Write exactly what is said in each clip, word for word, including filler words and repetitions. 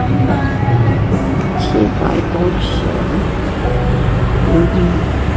七百多钱。嗯。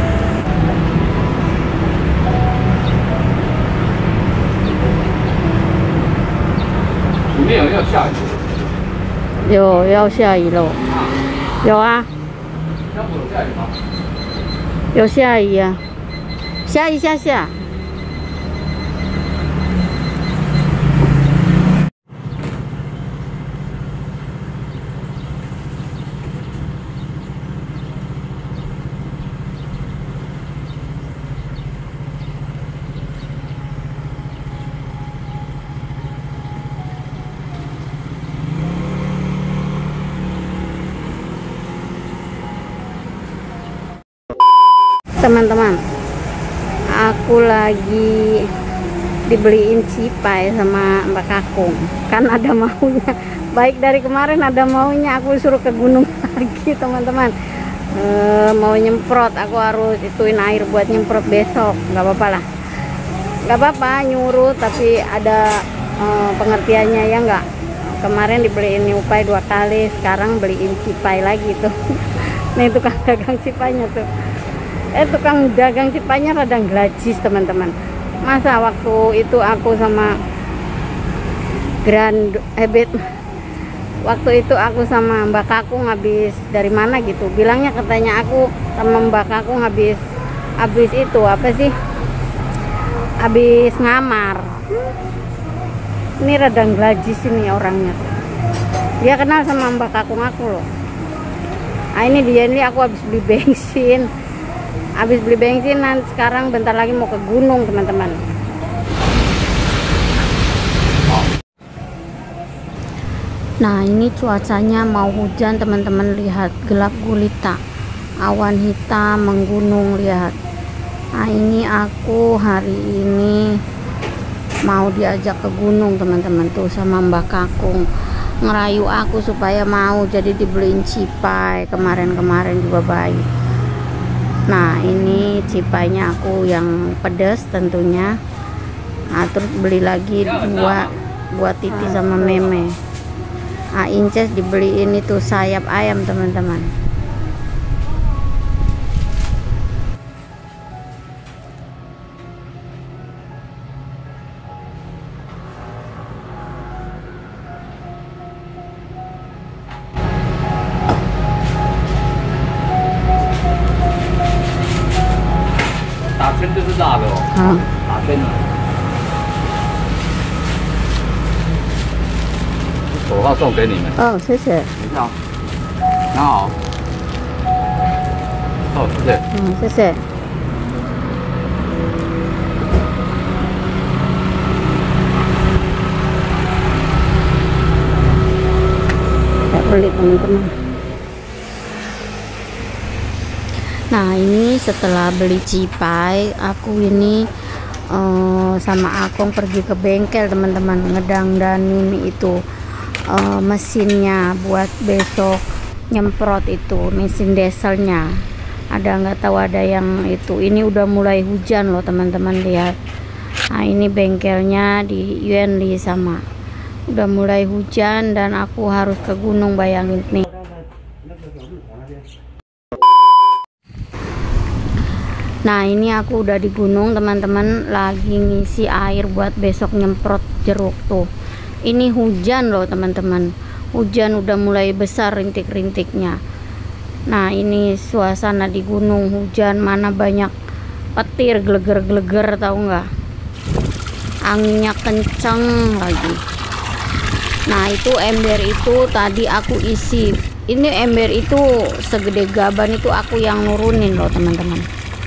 里面有没有下雨？ 有要下雨了。有啊。 要不有下雨吗？ 有下雨啊，下一下下。Teman-teman, aku lagi dibeliin cipai sama Mbak Kakung, kan ada maunya. Baik dari kemarin ada maunya, aku suruh ke gunung lagi teman-teman. E, mau nyemprot, aku harus ituin air buat nyemprot besok. Nggak apa-apa lah, nggak apa-apa nyuruh, tapi ada e, pengertiannya ya nggak. Kemarin dibeliin nyupai dua kali, sekarang beliin cipai lagi tuh. Nih tukang dagang cipainya tuh. Eh tukang dagang cipanya radang glajis teman-teman. Masa waktu itu aku sama Grand Ebit, waktu itu aku sama Mbak Kakung habis dari mana gitu, bilangnya katanya aku sama Mbak Kakung habis habis itu apa sih, habis ngamar. Ini radang glajis ini orangnya. Dia kenal sama Mbak Kakung aku loh. Nah ini dia, ini aku habis beli bensin. Habis beli bensin, nanti sekarang bentar lagi mau ke gunung teman-teman. Nah ini cuacanya mau hujan teman-teman, lihat gelap gulita, awan hitam menggunung, lihat. Nah ini aku hari ini mau diajak ke gunung teman-teman tuh sama Mbak Kakung, ngerayu aku supaya mau, jadi dibeliin cipai kemarin-kemarin juga baik. Nah ini cipainya aku yang pedas tentunya. Nah terus beli lagi dua buat Titi sama Meme. Nah Inces dibeliin itu sayap ayam teman-teman. 就是辣的哦， 好， 打圈的。手套送给你们。 哦，谢谢。 你好，拿好。哦，谢谢。 嗯，谢谢。Saya beli teman-teman. Nah ini setelah beli cipai, aku ini uh, sama Akong pergi ke bengkel teman-teman, ngedangdanin itu uh, mesinnya buat besok nyemprot, itu mesin dieselnya. Ada nggak tahu ada yang itu. Ini udah mulai hujan loh teman-teman, lihat. Nah ini bengkelnya di Yuanli sama. Udah mulai hujan dan aku harus ke gunung, bayangin nih. Nah ini aku udah di gunung teman-teman, lagi ngisi air buat besok nyemprot jeruk tuh. Ini hujan loh teman-teman, hujan udah mulai besar rintik-rintiknya. Nah ini suasana di gunung hujan, mana banyak petir geleger-geleger, tahu nggak, anginnya kenceng lagi. Nah itu ember itu tadi aku isi, ini ember itu segede gaban, itu aku yang nurunin loh teman-teman.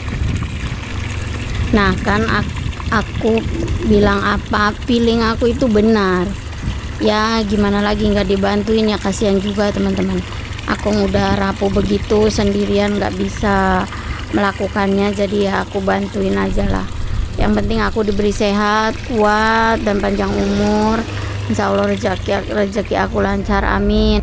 Nah kan aku, aku bilang apa, feeling aku itu benar ya, gimana lagi, nggak dibantuin ya, kasihan juga teman-teman. Aku udah rapuh begitu sendirian, nggak bisa melakukannya, jadi ya aku bantuin aja lah. Yang penting aku diberi sehat, kuat dan panjang umur, insya Allah rezeki rezeki aku lancar, amin.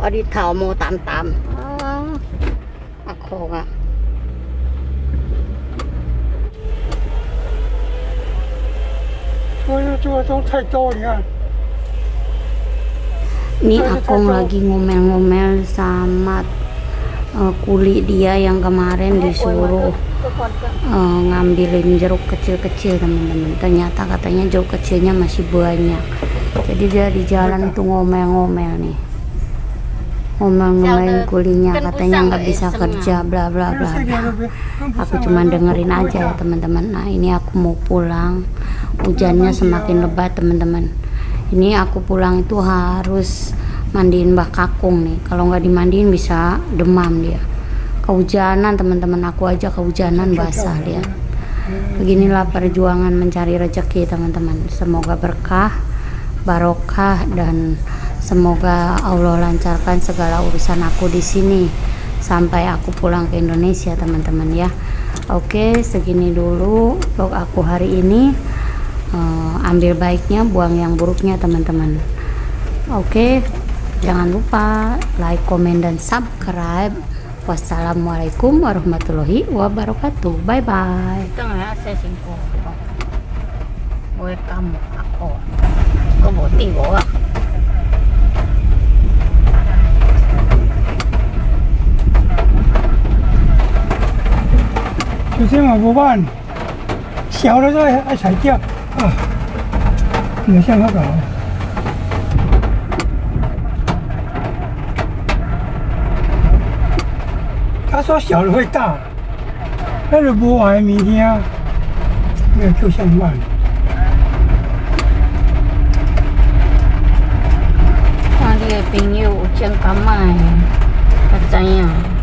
嗰啲頭毛淡淡。啊，阿酷啊！ 这这种太高，你看。 Ini Akong lagi ngomel-ngomel sama uh, kuli dia yang kemarin disuruh uh, ngambilin jeruk kecil-kecil teman-teman. Ternyata katanya jeruk kecilnya masih banyak. Jadi dia di jalan itu ngomel-ngomel nih, ngomel-ngomelin kulinya, katanya nggak bisa kerja, bla bla bla. Aku cuma dengerin aja ya teman-teman. Nah ini aku mau pulang, hujannya semakin lebat teman-teman. Ini aku pulang itu harus mandiin Mbak Kakung nih. Kalau nggak dimandiin bisa demam dia. Kehujanan teman-teman, aku aja kehujanan basah dia. Beginilah perjuangan mencari rezeki teman-teman. Semoga berkah, barokah, dan semoga Allah lancarkan segala urusan aku di sini sampai aku pulang ke Indonesia teman-teman ya. Oke, segini dulu vlog aku hari ini. Uh, ambil baiknya, buang yang buruknya teman-teman. Oke, jangan lupa like, komen, dan subscribe. Wassalamualaikum warahmatullahi wabarakatuh. Bye bye. Tengah saya singkong. Gue kamu aku. Kau boti gua. 就这么不办，小的时候还踩掉啊，你像他搞。他说小的会大，那就不玩明天，那就像慢。 Dia punya ujian kamai katanya